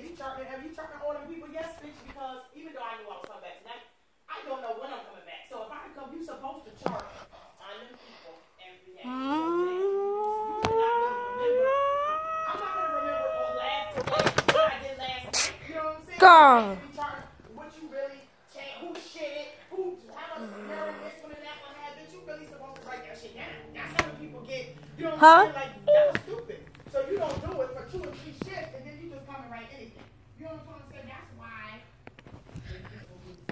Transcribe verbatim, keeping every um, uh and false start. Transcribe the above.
you charting? Have you charting all them people? Yes, bitch. Because even though I knew I was coming back tonight, I don't know when I'm coming back. So if I can come, you supposed to chart on them people every day. So you cannot really remember. I'm not gonna remember all last what I did last night. You know what I'm saying? God. You charting what you really changed, who shit it, who how much merit this one and that one had. Bitch, you really supposed to write that shit down. That's how people get. You know what I'm Huh? saying? Like that was stupid. So you don't do it for two or three shifts, and then you just come and write anything. You know what I'm saying? That's why.